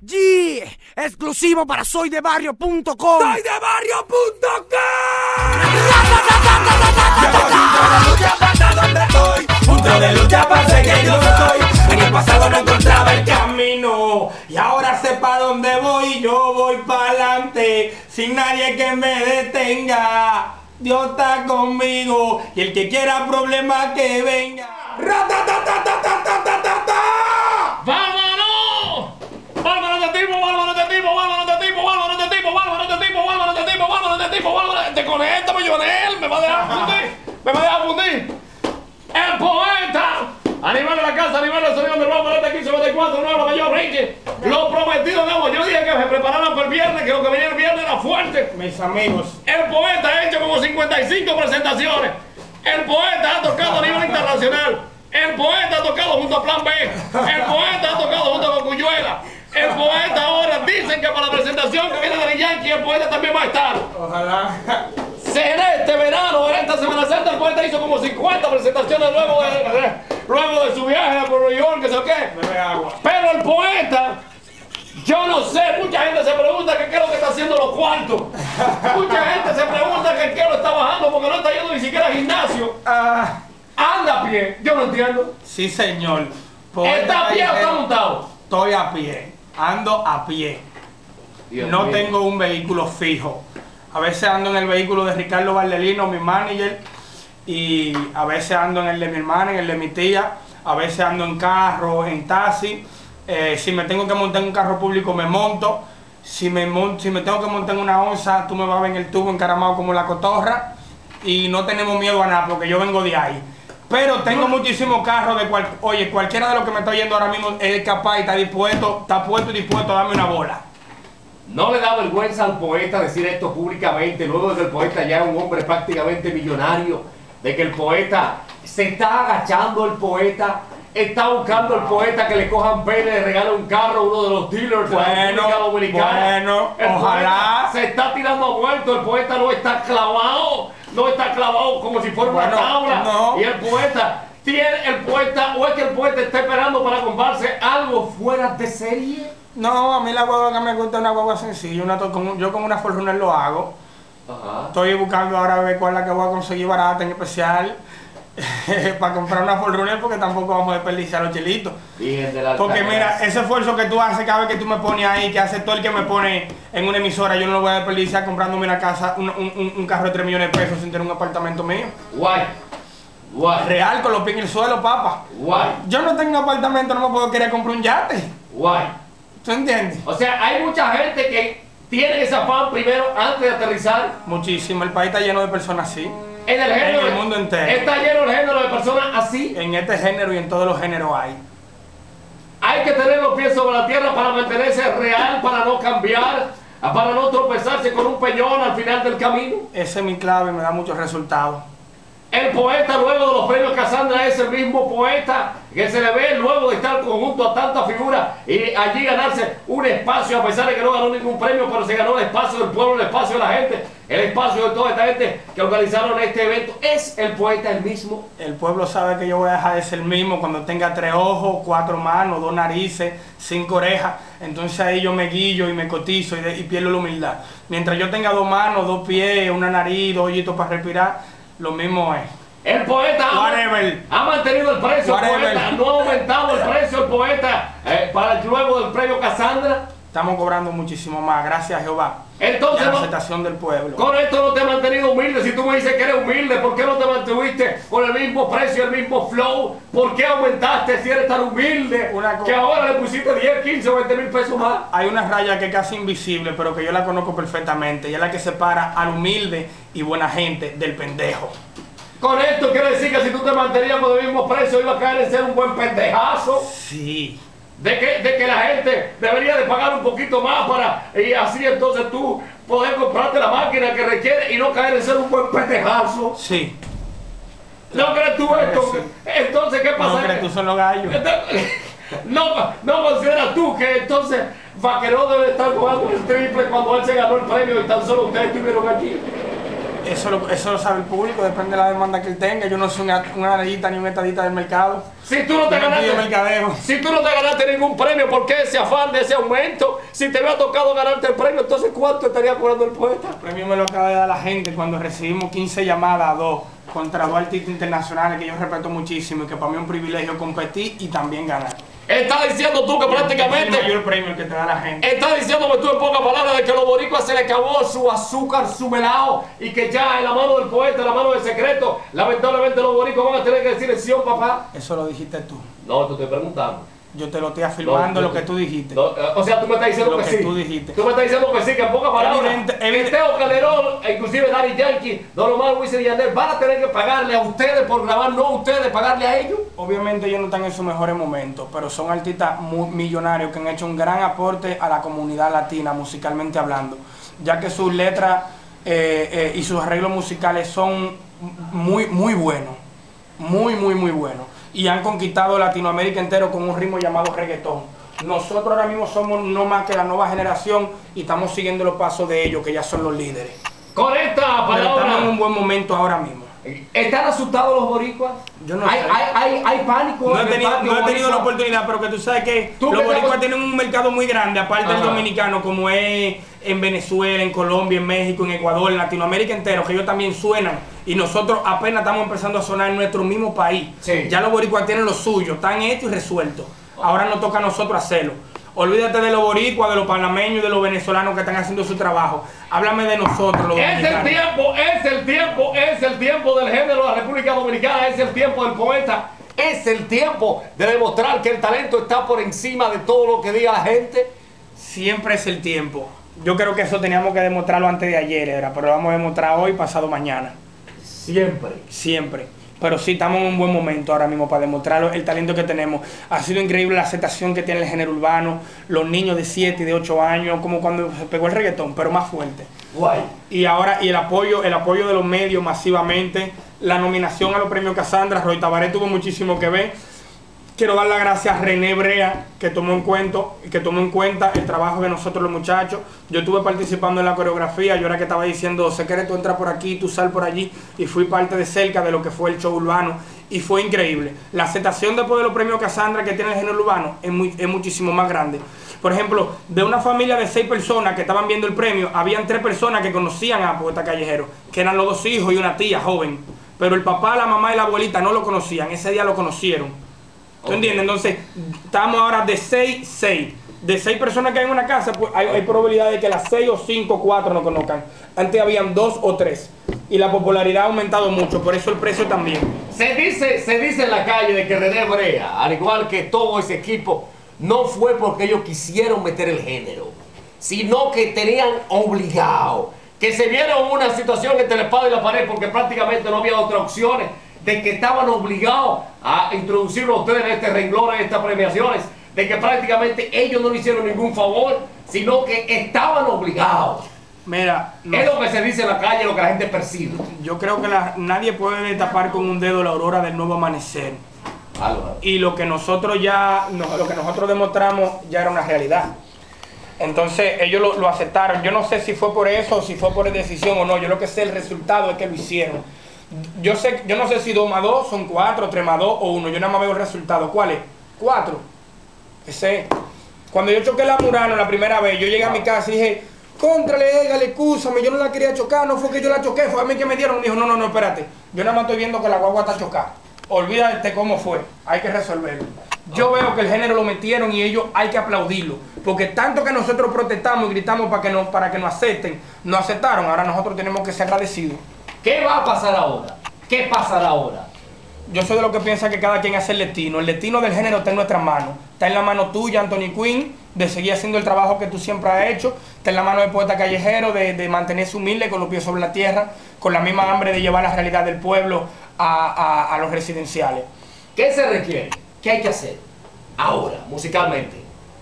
G, exclusivo para soydebarrio.com. ¡Soydebarrio.com! Punto de lucha para ser que yo soy. En el pasado no encontraba el camino y ahora sé para dónde voy. Yo voy para adelante sin nadie que me detenga. Dios está conmigo y el que quiera problemas que venga. ¡Vámonos! ¡Vámonos de tipo! ¡Vámonos de tipo! ¡Vámonos de tipo! ¡Vámonos de tipo! ¡Vámonos de tipo! ¡Vámonos de tipo! ¡Vámonos de tipo! ¡Vámonos! ¡Desconéctame, Joanel! ¡Me va a dejar fundir! ¡Me va a dejar fundir! ¡El poeta! Animal de la casa, animal del sonido del Robo, este 1524, Nueva Mayor Ricky. Lo prometido de yo dije que se prepararan para el viernes, que lo que venía el viernes era fuerte. Mis amigos, El poeta ha hecho como 55 presentaciones. El poeta ha tocado a nivel internacional. El poeta ha tocado junto a Plan B. El poeta ha tocado junto con Cuyuela. El poeta ahora dicen que para la presentación que viene de Yankee, el poeta también va a estar. ojalá. Será este verano, en esta Semana Santa, el poeta hizo como 50 presentaciones luego de su viaje por Nueva York, que sé qué. Bebe agua. Pero el poeta, yo no sé, mucha gente se pregunta que qué es lo que está haciendo los cuartos. Mucha gente se pregunta que qué lo está bajando porque no está yendo ni siquiera al gimnasio. Anda a pie, yo no entiendo. Sí, señor. ¿Está a pie o está montado? Estoy a pie, ando a pie. No tengo un vehículo fijo. A veces ando en el vehículo de Ricardo Valdelino, mi manager, y a veces ando en el de mi hermana, en el de mi tía, a veces ando en carro, en taxi. Si me tengo que montar en un carro público me monto. Si me tengo que montar en una onza, tú me vas a ver en el tubo encaramado como la cotorra. Y no tenemos miedo a nada porque yo vengo de ahí. Pero tengo muchísimos carros de cualquiera de los que me está oyendo ahora mismo es capaz y está puesto y dispuesto a darme una bola. ¿No le da vergüenza al poeta decir esto públicamente, luego de que el poeta ya es un hombre prácticamente millonario, de que el poeta se está agachando, el poeta está buscando el poeta que le cojan pene, le regale un carro, uno de los dealers de la República Dominicana? El ojalá. poeta se está tirando a muerto, el poeta no está clavado como si fuera una tabla. No. Y el poeta o es que el poeta está esperando para comprarse algo fuera de serie. No, a mí la guagua que me gusta es una guagua sencilla. Yo con una Forerunner lo hago. Ajá. Estoy buscando ahora a ver cuál es la que voy a conseguir barata en especial para comprar una Forerunner porque tampoco vamos a desperdiciar los chelitos. Porque mira, ese esfuerzo que tú haces cada vez que tú me pones ahí, que hace todo el que me pone en una emisora, yo no lo voy a desperdiciar comprándome una casa, un carro de 3 millones de pesos sin tener un apartamento mío. Guay. Real, con los pies en el suelo, papá. Guay. Yo no tengo un apartamento, no me puedo querer comprar un yate. Guay. ¿Tú entiendes? O sea, hay mucha gente que tiene ese afán primero antes de aterrizar. Muchísimo, el país está lleno de personas así. En el mundo entero. Está lleno el género de personas así. En este género y en todos los géneros hay. Hay que tener los pies sobre la tierra para mantenerse real, para no cambiar, para no tropezarse con un peñón al final del camino. Esa es mi clave y me da muchos resultados. El poeta luego de los premios Casandra es el mismo poeta que se le ve luego de estar conjunto a tantas figuras y allí ganarse un espacio a pesar de que no ganó ningún premio, pero se ganó el espacio del pueblo, el espacio de la gente, el espacio de toda esta gente que organizaron este evento. ¿Es el poeta el mismo? El pueblo sabe que yo voy a dejar de ser el mismo cuando tenga 3 ojos, 4 manos, 2 narices, 5 orejas. Entonces ahí yo me guillo y me cotizo y pierdo la humildad. Mientras yo tenga 2 manos, 2 pies, una nariz, 2 hoyitos para respirar, lo mismo es. El poeta ha mantenido el precio, el poeta no ha aumentado el precio, el poeta luego del premio Casandra. Estamos cobrando muchísimo más, gracias a Jehová. Entonces, la aceptación del pueblo. Con esto no te has mantenido humilde. Si tú me dices que eres humilde, ¿por qué no te mantuviste con el mismo precio, el mismo flow? ¿Por qué aumentaste si eres tan humilde que ahora le pusiste 10, 15 o 20 mil pesos más? Hay una raya que es casi invisible, pero que yo la conozco perfectamente. Y es la que separa al humilde y buena gente del pendejo. Con esto quiere decir que si tú te mantenías con el mismo precio, iba a caer en ser un buen pendejazo. Sí. De que la gente debería de pagar un poquito más y así entonces tú poder comprarte la máquina que requiere y no caer en ser un buen pendejazo. Sí. ¿No crees tú esto? Entonces, ¿qué pasa? No crees tú son los gallos. No consideras tú que entonces Vaqueró debe estar jugando el triple cuando él se ganó el premio y tan solo ustedes estuvieron aquí. Eso lo sabe el público, depende de la demanda que él tenga. Yo no soy una analista ni un estadista del mercado. Si tú no te ganaste ningún premio, ¿por qué ese afán de ese aumento? Si te había tocado ganarte el premio, entonces ¿cuánto estaría cobrando el poeta? El premio me lo acaba de dar la gente cuando recibimos 15 llamadas a 2 contra 2 artistas internacionales que yo respeto muchísimo y que para mí es un privilegio competir y también ganar. Estás diciendo tú que prácticamente... Es el mayor premio que te da la gente. Estás diciéndome tú en pocas palabras de que a los boricuas se le acabó su azúcar, su melao, y que ya en la mano del poeta, en la mano del secreto, lamentablemente los boricuas van a tener que decir sí, papá. Eso lo dijiste tú. No, te estoy preguntando. Yo te lo estoy afirmando lo que tú dijiste. No, o sea, tú me estás diciendo lo que que sí. tú dijiste. Tú me estás diciendo que sí, que en pocas palabras, Teo Calderón, inclusive Daddy Yankee, Don Omar, Wisin y Yandel, van a tener que pagarle a ustedes por grabar, no a ustedes, pagarle a ellos. Obviamente ellos no están en sus mejores momentos, pero son artistas muy millonarios que han hecho un gran aporte a la comunidad latina, musicalmente hablando, ya que sus letras y sus arreglos musicales son muy buenos, muy buenos. Y han conquistado Latinoamérica entero con un ritmo llamado reggaetón. Nosotros ahora mismo somos no más que la nueva generación y estamos siguiendo los pasos de ellos, que ya son los líderes. Con esta Pero estamos en palabra, un buen momento ahora mismo. ¿están asustados los boricuas? Yo no sé. Hay pánico. No he en el tenido patio la boricua? oportunidad, pero que tú sabes que los boricuas tienen un mercado muy grande, aparte del dominicano, como es en Venezuela, en Colombia, en México, en Ecuador, en Latinoamérica entero, que ellos también suenan. Y nosotros apenas estamos empezando a sonar en nuestro mismo país. Sí. Ya los boricuas tienen lo suyo, están hechos y resueltos. Ahora nos toca a nosotros hacerlo. Olvídate de los boricuas, de los panameños y de los venezolanos que están haciendo su trabajo. Háblame de nosotros, los dominicanos. Es el tiempo del género de la República Dominicana, es el tiempo del poeta, es el tiempo de demostrar que el talento está por encima de todo lo que diga la gente. Siempre es el tiempo. Yo creo que eso teníamos que demostrarlo antes de ayer, pero lo vamos a demostrar hoy, pasado mañana. Siempre. Pero sí, estamos en un buen momento ahora mismo para demostrar el talento que tenemos. Ha sido increíble la aceptación que tiene el género urbano, los niños de 7 y de 8 años, como cuando se pegó el reggaetón, pero más fuerte. Guay. Y ahora, el apoyo de los medios masivamente, la nominación a los premios Casandra, Roy Tabaré tuvo muchísimo que ver. Quiero dar las gracias a René Brea, que tomó en cuenta el trabajo de nosotros los muchachos. Yo estuve participando en la coreografía, yo era que estaba diciendo, Secreto, entra por aquí, tú sal por allí, y fui parte de cerca de lo que fue el show urbano, y fue increíble. La aceptación después de los premios Casandra que tiene el género urbano es muchísimo más grande. Por ejemplo, de una familia de 6 personas que estaban viendo el premio, habían 3 personas que conocían a Poeta Callejero, que eran los 2 hijos y una tía joven, pero el papá, la mamá y la abuelita no lo conocían, ese día lo conocieron. ¿Tú entiendes? Entonces, estamos ahora de 6. De 6 personas que hay en una casa, pues hay probabilidad de que las 6 o 5 o 4 no conozcan. Antes habían 2 o 3. Y la popularidad ha aumentado mucho, por eso el precio también. Se dice en la calle de que René Brea, al igual que todo ese equipo, no fue porque ellos quisieron meter el género, sino que tenían obligado, que se vieron en una situación entre la espada y la pared porque prácticamente no había otras opciones, de que estaban obligados a introducirlo a ustedes en este renglón, en estas premiaciones, de que prácticamente ellos no le hicieron ningún favor, sino que estaban obligados. Mira, no, es lo que se dice en la calle, lo que la gente percibe. Yo creo que nadie puede tapar con un dedo la aurora del nuevo amanecer. Y lo que nosotros demostramos ya era una realidad. Entonces ellos lo aceptaron. Yo no sé si fue por eso o si fue por decisión o no. Yo lo que sé, el resultado es que lo hicieron. Yo no sé si 2 más 2 son 4, 3 más 2 o 1. Yo nada más veo el resultado. ¿Cuál es? 4. Cuando yo choqué la Murano la primera vez, yo llegué a mi casa y dije, contrale, excúsame, yo no la quería chocar, no fue que yo la choqué, fue a mí que me dieron. Dijo, no, espérate, yo nada más estoy viendo que la guagua está chocada. Olvídate cómo fue, hay que resolverlo. Yo veo que el género lo metieron y ellos hay que aplaudirlo, porque tanto que nosotros protestamos y gritamos para que nos acepten, no aceptaron, ahora nosotros tenemos que ser agradecidos. ¿Qué va a pasar ahora? ¿Qué pasará ahora? Yo soy de los que piensa que cada quien hace el destino. El destino del género está en nuestras manos. Está en la mano tuya, Anthony Quinn, de seguir haciendo el trabajo que tú siempre has hecho. Está en la mano del Poeta Callejero, de mantenerse humilde con los pies sobre la tierra, con la misma hambre de llevar la realidad del pueblo a los residenciales. ¿Qué se requiere? ¿Qué hay que hacer ahora, musicalmente?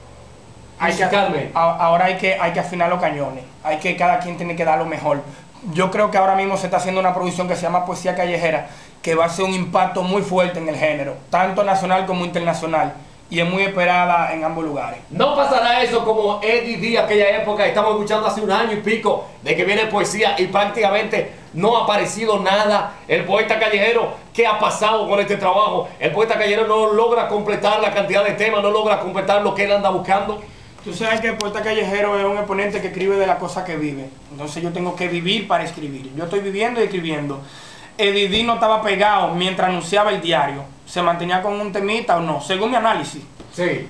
Ahora hay que afinar los cañones. Cada quien tiene que dar lo mejor. Yo creo que ahora mismo se está haciendo una producción que se llama Poesía Callejera, que va a ser un impacto muy fuerte en el género, tanto nacional como internacional. y es muy esperada en ambos lugares. No pasará eso como Eddie Díaz, aquella época, estamos escuchando hace un año y pico de que viene poesía y prácticamente no ha aparecido nada. El poeta callejero, ¿qué ha pasado con este trabajo? El poeta callejero no logra completar la cantidad de temas, no logra completar lo que él anda buscando. Tú sabes que el poeta callejero es un exponente que escribe de la cosa que vive. Entonces yo tengo que vivir para escribir. Yo estoy viviendo y escribiendo. Eddie Díaz no estaba pegado mientras anunciaba el diario. ¿Se mantenía con un temita o no? Según mi análisis. Sí.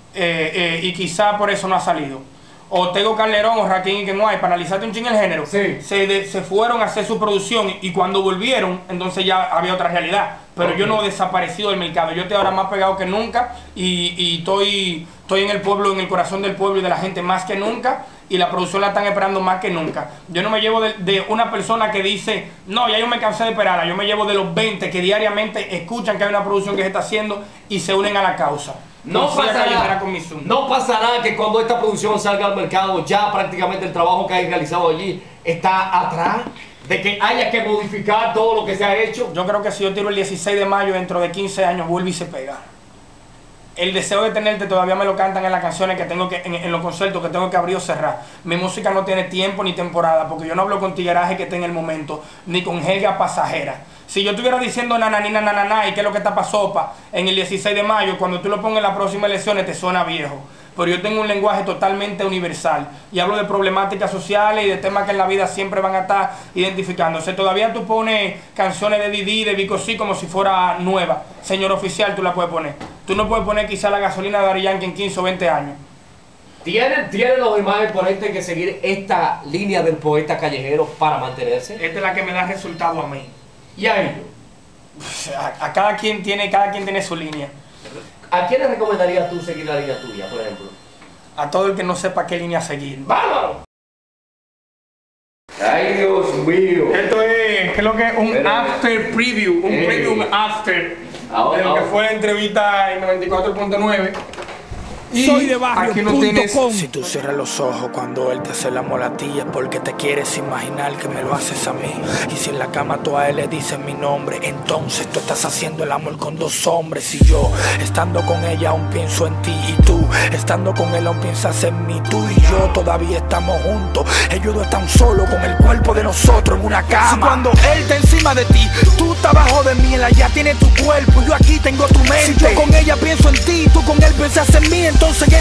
Y quizá por eso no ha salido. O Tego Calderón o Rakim y Kenway, para analizarte un ching el género, sí. se fueron a hacer su producción y cuando volvieron, entonces ya había otra realidad. Pero yo no he desaparecido del mercado. Yo estoy ahora más pegado que nunca y estoy en el pueblo, en el corazón del pueblo y de la gente más que nunca. Y la producción la están esperando más que nunca. Yo no me llevo de una persona que dice, no, ya yo me cansé de esperarla. Yo me llevo de los 20 que diariamente escuchan que hay una producción que se está haciendo y se unen a la causa. No pasará que cuando esta producción salga al mercado, ya prácticamente el trabajo que hay realizado allí está atrás de que haya que modificar todo lo que se ha hecho. Yo creo que si yo tiro el 16 de mayo, dentro de 15 años, vuelve y se pega. El deseo de tenerte todavía me lo cantan en las canciones que tengo que, en los conciertos que tengo que abrir o cerrar. Mi música no tiene tiempo ni temporada, porque yo no hablo con tigueraje que esté en el momento, ni con jerga pasajera. Si yo estuviera diciendo nananina, nananá, y qué es lo que está pa' sopa en el 16 de mayo, cuando tú lo pongas en las próximas elecciones te suena viejo. Pero yo tengo un lenguaje totalmente universal y hablo de problemáticas sociales y de temas que en la vida siempre van a estar identificándose. Todavía tú pones canciones de Didi, de Vico C como si fuera nueva. Señor oficial, tú la puedes poner. Tú no puedes poner quizá la gasolina de Daddy Yankee en 15 o 20 años. ¿Tienen los demás exponentes que seguir esta línea del poeta callejero para mantenerse? Esta es la que me da resultado a mí. ¿Y a ellos? A cada quien tiene su línea. ¿A quiénes recomendarías tú seguir la línea tuya, por ejemplo? A todo el que no sepa qué línea seguir. ¡Vamos! ¡Ay, Dios mío! Esto es, creo que un after preview, un preview after de lo que fue la entrevista en 94.9. Soy de barrio. Aquí no tienes. Si tú cierras los ojos cuando él te hace la molatilla, porque te quieres imaginar que me lo haces a mí. Y si en la cama tú a él le dices mi nombre, entonces tú estás haciendo el amor con dos hombres. Y yo, estando con ella, aún pienso en ti. Y tú, estando con él, aún piensas en mí. Tú y yo todavía estamos juntos. Ellos no están solos con el cuerpo de nosotros en una cama. Si cuando él está encima de ti, tú estás abajo de mí, él allá tiene tu cuerpo, yo aquí tengo tu mente. Si yo con ella pienso en ti, tú con él piensas en mí, entonces